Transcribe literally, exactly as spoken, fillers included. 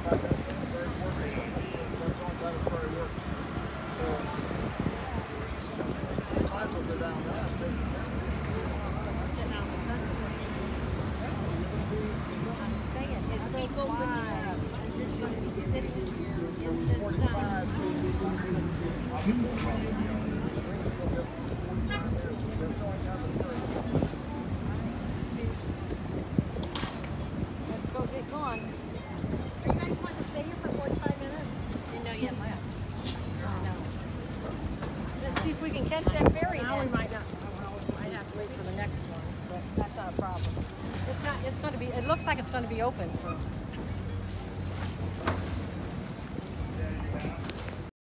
We can catch that ferry now. We might not. Well, we might have to wait for the next one, but that's not a problem. It's not. It's going to be. It looks like it's going to be open for